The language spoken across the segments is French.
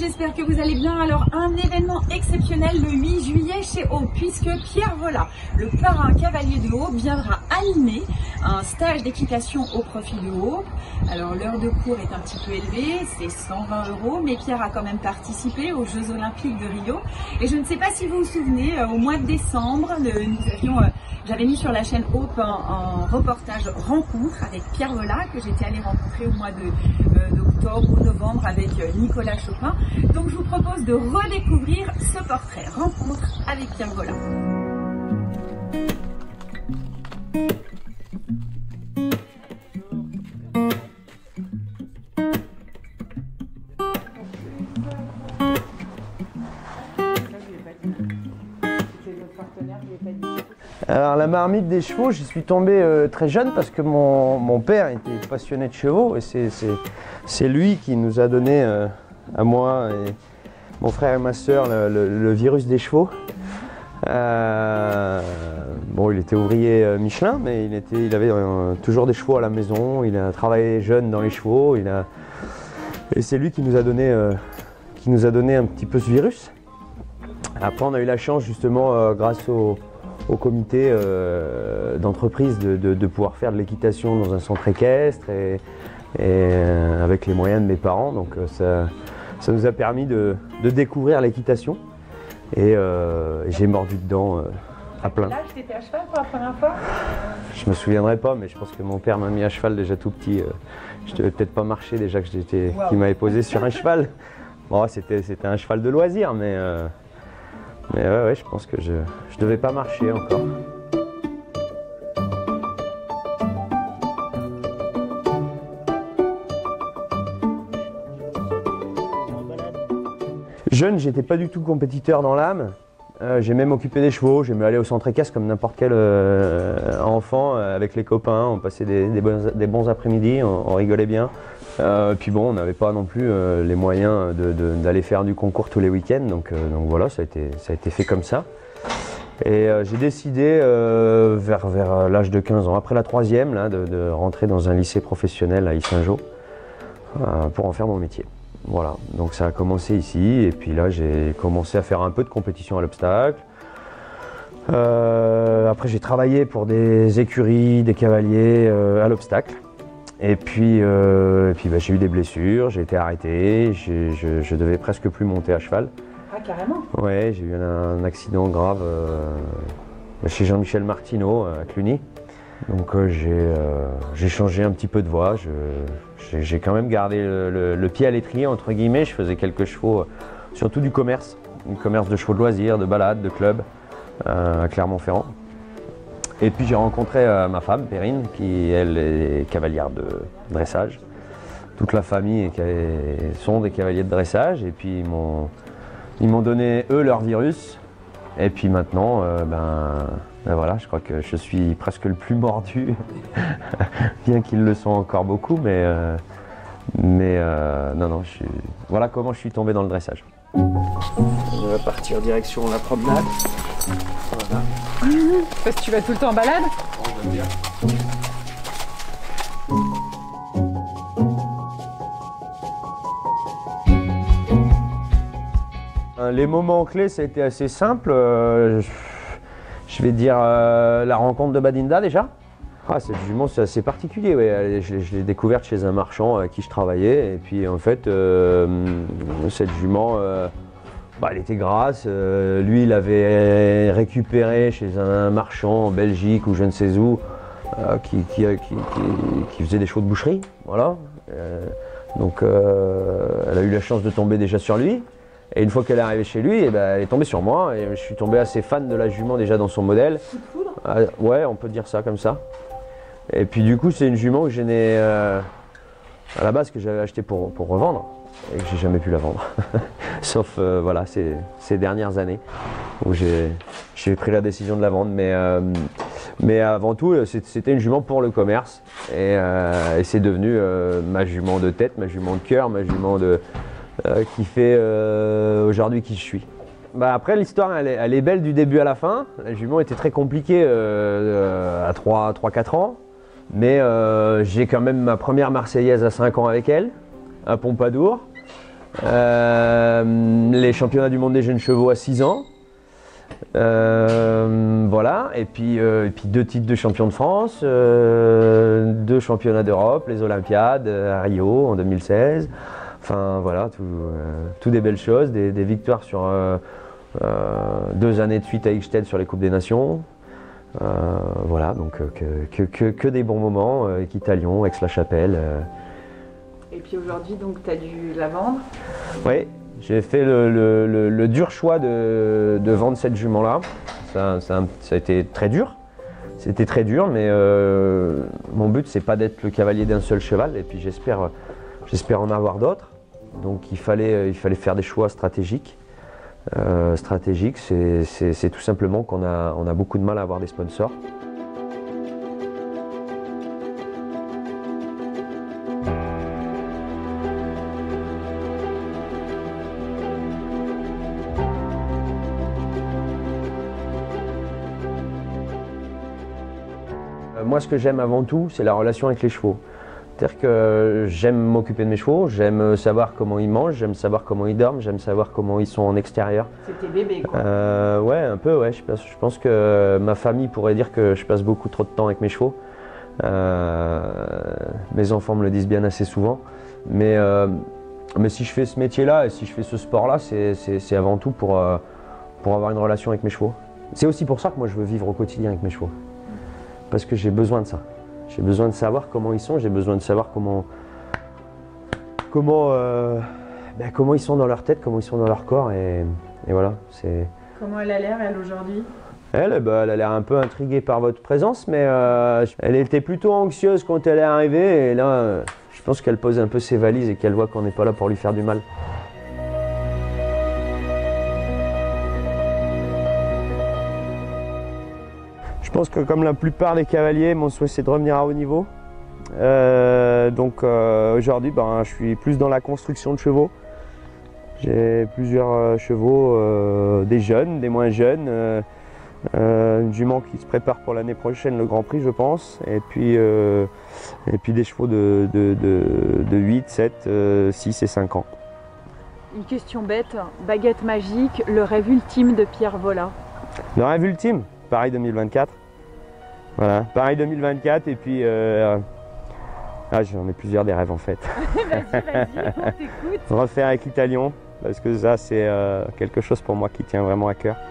j'espère que vous allez bien. Alors, un événement exceptionnel le 8 juillet chez Haut, puisque Pierre Vola, le parrain cavalier de Haut, viendra animer un stage d'équitation au profit de Haut. Alors, l'heure de cours est un petit peu élevée, c'est 120 €, mais Pierre a quand même participé aux Jeux Olympiques de Rio. Et je ne sais pas si vous vous souvenez, au mois de décembre, j'avais mis sur la chaîne Hope un reportage rencontre avec Pierre Vola que j'étais allée rencontrer au mois d'octobre ou novembre avec Nicolas Chopin. Donc je vous propose de redécouvrir ce portrait rencontre avec Pierre Vola. Alors la marmite des chevaux, j'y suis tombé très jeune parce que mon père était passionné de chevaux et c'est lui qui nous a donné à moi et mon frère et ma soeur le virus des chevaux. Bon, il était ouvrier Michelin, mais il avait toujours des chevaux à la maison, il a travaillé jeune dans les chevaux, et c'est lui qui nous a donné un petit peu ce virus. Après on a eu la chance justement grâce au comité d'entreprise de pouvoir faire de l'équitation dans un centre équestre et avec les moyens de mes parents, donc ça nous a permis de découvrir l'équitation et j'ai mordu dedans à plein. Là, tu étais à cheval pour la première fois? Je me souviendrai pas, mais je pense que mon père m'a mis à cheval déjà tout petit. Je devais peut-être pas marcher déjà qu'il m'avait posé sur un cheval. Bon, c'était un cheval de loisir, mais ouais, je pense que je devais pas marcher encore. Jeune, j'étais pas du tout compétiteur dans l'âme. J'ai même occupé des chevaux, j'aimais aller au centre équestre comme n'importe quel enfant avec les copains. On passait des bons après-midi, on rigolait bien. Puis bon, on n'avait pas non plus les moyens d'aller faire du concours tous les week-ends, donc voilà, ça a été fait comme ça. Et j'ai décidé vers l'âge de 15 ans, après la 3e, là, de rentrer dans un lycée professionnel à Yssingeaux pour en faire mon métier. Voilà, donc ça a commencé ici, et puis là j'ai commencé à faire un peu de compétition à l'obstacle. Après j'ai travaillé pour des écuries, des cavaliers à l'obstacle. Et puis j'ai eu des blessures, j'ai été arrêté, je devais presque plus monter à cheval. Ah, carrément? Ouais, j'ai eu un accident grave chez Jean-Michel Martineau à Cluny. Donc j'ai changé un petit peu de voie, j'ai quand même gardé le pied à l'étrier entre guillemets. Je faisais quelques chevaux, surtout du commerce de chevaux de loisirs, de balade, de club à Clermont-Ferrand. Et puis j'ai rencontré ma femme, Perrine, qui elle est cavalière de dressage. Toute la famille sont des cavaliers de dressage, et puis ils m'ont donné eux leur virus. Et puis maintenant, ben voilà, je crois que je suis presque le plus mordu, bien qu'ils le sont encore beaucoup, mais non, voilà comment je suis tombé dans le dressage. On va partir direction la promenade. Voilà. Parce que tu vas tout le temps en balade? On va bien. Les moments clés, ça a été assez simple. Je vais dire la rencontre de Badinda déjà. Ah, cette jument, c'est assez particulier. Ouais. Je l'ai découverte chez un marchand avec qui je travaillais. Et puis en fait, cette jument, elle était grasse. Lui, il avait récupéré chez un marchand en Belgique ou je ne sais où, qui faisait des chevaux de boucherie. Voilà. Donc elle a eu la chance de tomber déjà sur lui. Et une fois qu'elle est arrivée chez lui, elle est tombée sur moi. Et je suis tombé assez fan de la jument déjà dans son modèle. Coup de foudre? Ouais, on peut dire ça comme ça. Et puis du coup, c'est une jument que je n'ai à la base que j'avais achetée pour revendre et que j'ai jamais pu la vendre. Sauf voilà, ces dernières années où j'ai pris la décision de la vendre. Mais avant tout, c'était une jument pour le commerce. Et c'est devenu ma jument de tête, ma jument de cœur, ma jument qui fait aujourd'hui qui je suis. Après l'histoire elle est belle du début à la fin. La jument était très compliquée à 3-4 ans, mais j'ai quand même ma première Marseillaise à 5 ans avec elle, à Pompadour. Les championnats du monde des jeunes chevaux à 6 ans. Voilà, et puis 2 titres de champion de France, 2 championnats d'Europe, les Olympiades à Rio en 2016. Enfin voilà, tout des belles choses, des victoires sur 2 années de suite à Eichstätt sur les Coupes des Nations. Voilà, donc que des bons moments, Équitalion, Aix-la-Chapelle. Et puis aujourd'hui, donc tu as dû la vendre? Oui. J'ai fait le dur choix de vendre cette jument-là. Ça a été très dur. C'était très dur, mais mon but, c'est pas d'être le cavalier d'un seul cheval. Et puis j'espère en avoir d'autres. Donc il fallait faire des choix stratégiques. Stratégique, c'est tout simplement qu'on a beaucoup de mal à avoir des sponsors. Moi, ce que j'aime avant tout, c'est la relation avec les chevaux. C'est-à-dire que j'aime m'occuper de mes chevaux, j'aime savoir comment ils mangent, j'aime savoir comment ils dorment, j'aime savoir comment ils sont en extérieur. C'est tes bébés, quoi. Ouais, un peu, ouais. Je pense que ma famille pourrait dire que je passe beaucoup trop de temps avec mes chevaux. Mes enfants me le disent bien assez souvent. Mais si je fais ce métier-là et si je fais ce sport-là, c'est avant tout pour avoir une relation avec mes chevaux. C'est aussi pour ça que moi je veux vivre au quotidien avec mes chevaux. Parce que j'ai besoin de ça. J'ai besoin de savoir comment ils sont, j'ai besoin de savoir comment ils sont dans leur tête, comment ils sont dans leur corps, et voilà. Comment elle a l'air, elle, aujourd'hui? Elle a l'air un peu intriguée par votre présence, mais elle était plutôt anxieuse quand elle est arrivée, et là, je pense qu'elle pose un peu ses valises et qu'elle voit qu'on n'est pas là pour lui faire du mal. Je pense que comme la plupart des cavaliers, mon souhait c'est de revenir à haut niveau. Aujourd'hui, je suis plus dans la construction de chevaux. J'ai plusieurs chevaux, des jeunes, des moins jeunes. Une jument qui se prépare pour l'année prochaine, le Grand Prix, je pense. Et puis des chevaux de 8, 7, 6 et 5 ans. Une question bête, baguette magique, le rêve ultime de Pierre Vola. Le rêve ultime, Paris 2024. Voilà, Paris 2024 et puis j'en ai plusieurs des rêves en fait. Vas-y, on t'écoute. Refaire Équitalion, parce que ça c'est quelque chose pour moi qui tient vraiment à cœur.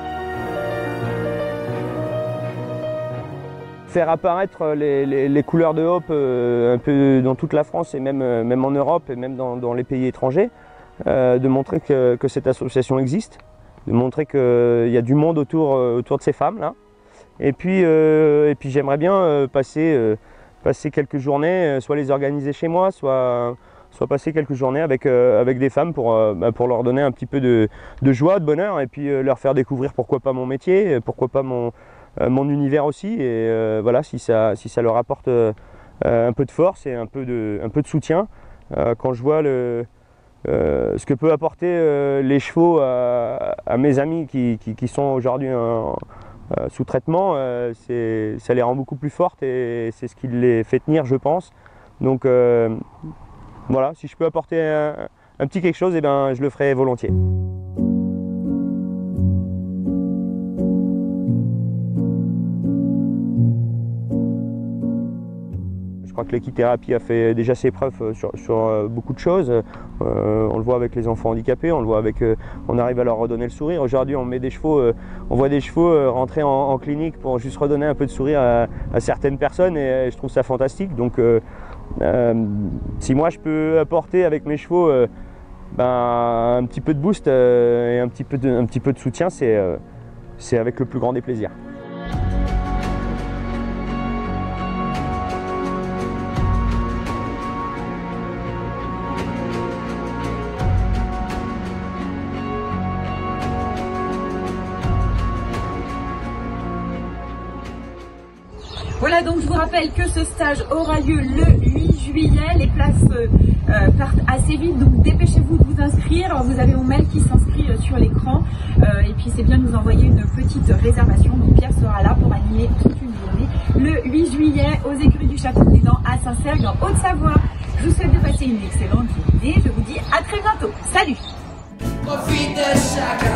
Faire apparaître les couleurs de Hope un peu dans toute la France et même en Europe et même dans les pays étrangers, de montrer que cette association existe, de montrer qu'il y a du monde autour de ces femmes là. Et puis j'aimerais bien passer quelques journées, soit les organiser chez moi, soit passer quelques journées avec des femmes pour leur donner un petit peu de joie, de bonheur, et puis leur faire découvrir pourquoi pas mon métier, pourquoi pas mon univers aussi. Et voilà, si ça leur apporte un peu de force et un peu de soutien, quand je vois ce que peut apporter les chevaux à mes amis qui sont aujourd'hui sous traitement, ça les rend beaucoup plus fortes et c'est ce qui les fait tenir, je pense. Donc voilà, si je peux apporter un petit quelque chose, je le ferai volontiers. Je crois que l'équithérapie a fait déjà ses preuves sur beaucoup de choses. On le voit avec les enfants handicapés, on le voit on arrive à leur redonner le sourire. Aujourd'hui, on met des chevaux, on voit des chevaux rentrer en clinique pour juste redonner un peu de sourire à certaines personnes, et je trouve ça fantastique. Donc, si moi je peux apporter avec mes chevaux un petit peu de boost et un petit peu de soutien, c'est avec le plus grand des plaisirs. Voilà, donc je vous rappelle que ce stage aura lieu le 8 juillet. Les places partent assez vite, donc dépêchez-vous de vous inscrire. Alors, vous avez mon mail qui s'inscrit sur l'écran. Et puis c'est bien de nous envoyer une petite réservation. Donc Pierre sera là pour animer toute une journée le 8 juillet aux écuries du Château des Dents à Saint-Sergue en Haute-Savoie. Je vous souhaite de passer une excellente journée. Je vous dis à très bientôt. Salut! Profite de chaque